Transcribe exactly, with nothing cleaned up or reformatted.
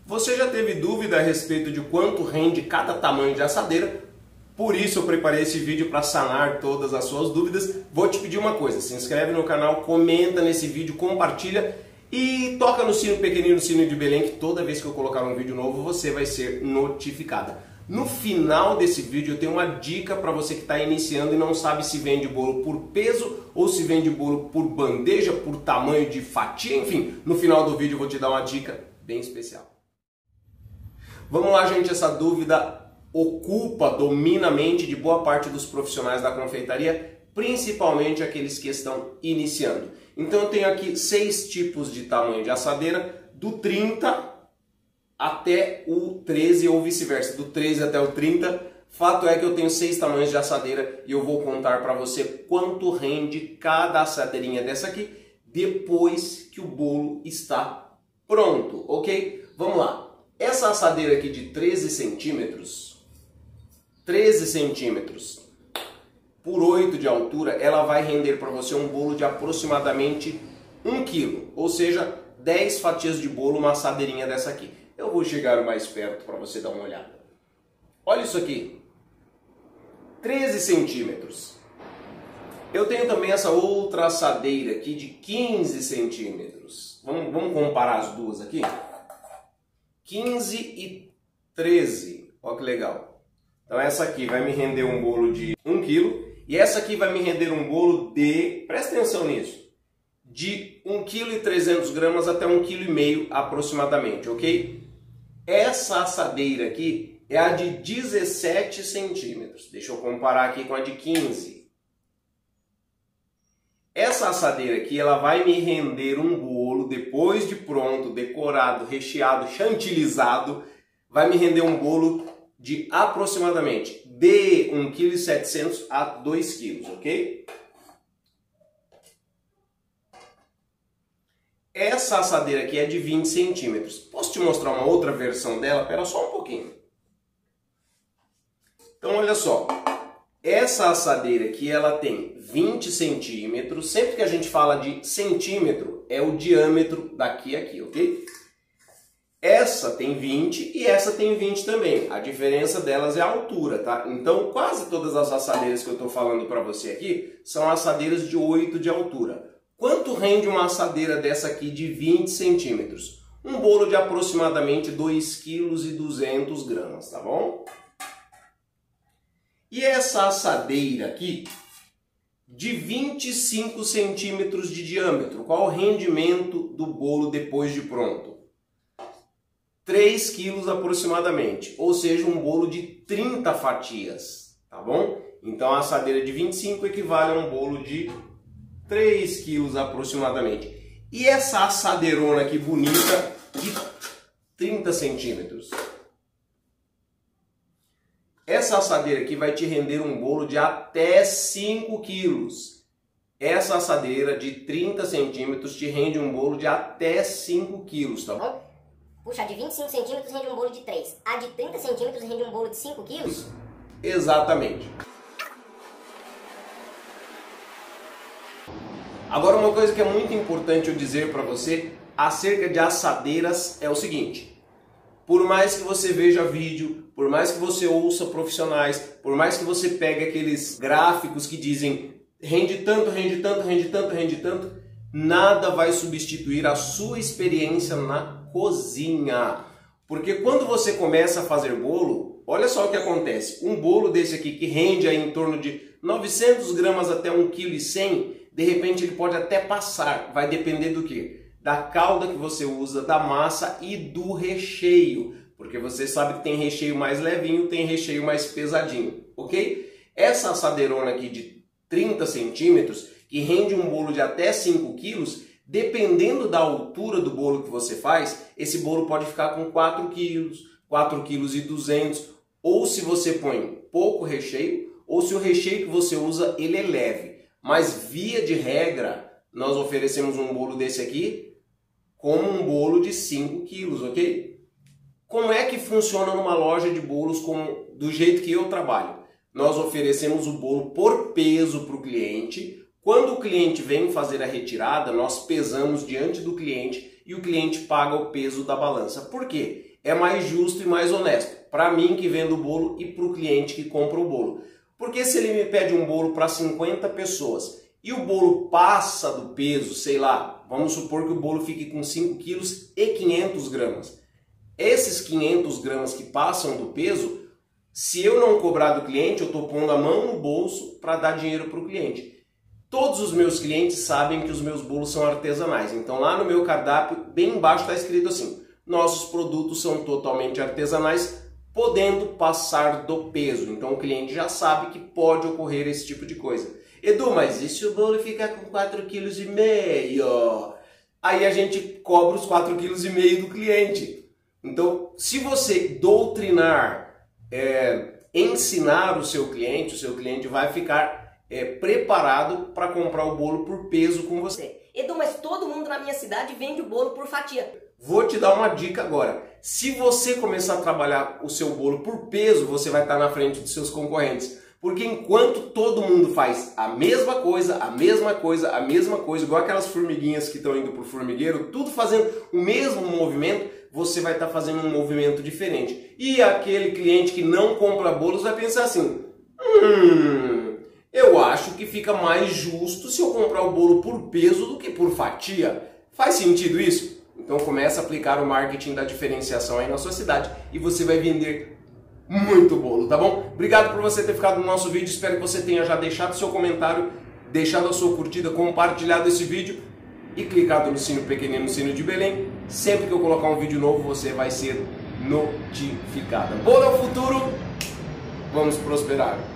Você já teve dúvida a respeito de quanto rende cada tamanho de assadeira? Por isso eu preparei esse vídeo para sanar todas as suas dúvidas. Vou te pedir uma coisa, se inscreve no canal, comenta nesse vídeo, compartilha e toca no sino pequenino, no sino de Belém, que toda vez que eu colocar um vídeo novo você vai ser notificada. No final desse vídeo eu tenho uma dica para você que está iniciando e não sabe se vende bolo por peso ou se vende bolo por bandeja, por tamanho de fatia, enfim. No final do vídeo eu vou te dar uma dica bem especial. Vamos lá, gente, essa dúvida ocupa, domina a mente de boa parte dos profissionais da confeitaria, principalmente aqueles que estão iniciando. Então eu tenho aqui seis tipos de tamanho de assadeira, do trinta até o treze ou vice-versa, do treze até o trinta. Fato é que eu tenho seis tamanhos de assadeira e eu vou contar para você quanto rende cada assadeirinha dessa aqui depois que o bolo está pronto, ok? Vamos lá. Essa assadeira aqui de treze centímetros, treze centímetros por oito de altura, ela vai render para você um bolo de aproximadamente um quilo, ou seja, dez fatias de bolo, uma assadeirinha dessa aqui. Eu vou chegar mais perto para você dar uma olhada. Olha isso aqui, treze centímetros. Eu tenho também essa outra assadeira aqui de quinze centímetros. Vamos, vamos comparar as duas aqui? quinze e treze, olha que legal. Então essa aqui vai me render um bolo de um quilo e essa aqui vai me render um bolo de, presta atenção nisso, de um quilo e trezentos gramas até um quilo e meio aproximadamente, ok? Essa assadeira aqui é a de dezessete centímetros. Deixa eu comparar aqui com a de quinze. Essa assadeira aqui, ela vai me render um bolo, depois de pronto, decorado, recheado, chantilizado, vai me render um bolo de aproximadamente de um vírgula sete quilos a dois quilos, ok? Essa assadeira aqui é de vinte centímetros. Posso te mostrar uma outra versão dela? Espera só um pouquinho. Então, olha só. Essa assadeira aqui, ela tem vinte centímetros. Sempre que a gente fala de centímetro, é o diâmetro daqui a aqui, ok? Essa tem vinte e essa tem vinte também. A diferença delas é a altura, tá? Então, quase todas as assadeiras que eu estou falando para você aqui são assadeiras de oito de altura. Quanto rende uma assadeira dessa aqui de vinte centímetros? Um bolo de aproximadamente dois vírgula duzentos gramas, tá bom? E essa assadeira aqui, de vinte e cinco centímetros de diâmetro, qual o rendimento do bolo depois de pronto? três quilos aproximadamente, ou seja, um bolo de trinta fatias, tá bom? Então a assadeira de vinte e cinco equivale a um bolo de três quilos aproximadamente. E essa assadeirona aqui bonita de trinta centímetros? Essa assadeira aqui vai te render um bolo de até cinco quilos. Essa assadeira de trinta centímetros te rende um bolo de até cinco quilos, tá bom? Puxa, a de vinte e cinco centímetros rende um bolo de três. A de trinta centímetros rende um bolo de cinco quilos? Exatamente. Agora, uma coisa que é muito importante eu dizer para você acerca de assadeiras é o seguinte. Por mais que você veja vídeo, por mais que você ouça profissionais, por mais que você pegue aqueles gráficos que dizem rende tanto, rende tanto, rende tanto, rende tanto, nada vai substituir a sua experiência na cozinha. Porque quando você começa a fazer bolo, olha só o que acontece. Um bolo desse aqui que rende aí em torno de novecentos gramas até um vírgula cem quilos, de repente ele pode até passar. Vai depender do quê? Da calda que você usa, da massa e do recheio. Porque você sabe que tem recheio mais levinho, tem recheio mais pesadinho, ok? Essa assadeirona aqui de trinta centímetros, que rende um bolo de até cinco quilos, dependendo da altura do bolo que você faz, esse bolo pode ficar com quatro quilos, quatro vírgula duzentos quilos, ou se você põe pouco recheio, ou se o recheio que você usa ele é leve. Mas via de regra, nós oferecemos um bolo desse aqui como um bolo de cinco quilos, ok? Como é que funciona numa loja de bolos como, do jeito que eu trabalho? Nós oferecemos o bolo por peso para o cliente. Quando o cliente vem fazer a retirada, nós pesamos diante do cliente e o cliente paga o peso da balança. Por quê? É mais justo e mais honesto para mim que vendo o bolo e para o cliente que compra o bolo. Porque se ele me pede um bolo para cinquenta pessoas e o bolo passa do peso, sei lá, vamos supor que o bolo fique com cinco quilos e quinhentos gramas. Esses quinhentos gramas que passam do peso, se eu não cobrar do cliente, eu estou pondo a mão no bolso para dar dinheiro para o cliente. Todos os meus clientes sabem que os meus bolos são artesanais. Então lá no meu cardápio, bem embaixo está escrito assim: nossos produtos são totalmente artesanais, podendo passar do peso. Então o cliente já sabe que pode ocorrer esse tipo de coisa. Edu, mas e se o bolo ficar com quatro vírgula cinco quilos? Aí a gente cobra os quatro vírgula cinco quilos do cliente. Então, se você doutrinar, é, ensinar o seu cliente, o seu cliente vai ficar é, preparado para comprar o bolo por peso com você. Edu, mas todo mundo na minha cidade vende o bolo por fatia. Vou te dar uma dica agora. Se você começar a trabalhar o seu bolo por peso, você vai estar na frente dos seus concorrentes. Porque enquanto todo mundo faz a mesma coisa, a mesma coisa, a mesma coisa, igual aquelas formiguinhas que estão indo para o formigueiro, tudo fazendo o mesmo movimento, você vai estar fazendo um movimento diferente. E aquele cliente que não compra bolos vai pensar assim: hum, eu acho que fica mais justo se eu comprar o bolo por peso do que por fatia. Faz sentido isso? Então começa a aplicar o marketing da diferenciação aí na sua cidade e você vai vender muito bolo, tá bom? Obrigado por você ter ficado no nosso vídeo, espero que você tenha já deixado seu comentário, deixado a sua curtida, compartilhado esse vídeo e clicado no sino pequenino, no sino de Belém. Sempre que eu colocar um vídeo novo, você vai ser notificado. Bolo é o futuro, vamos prosperar!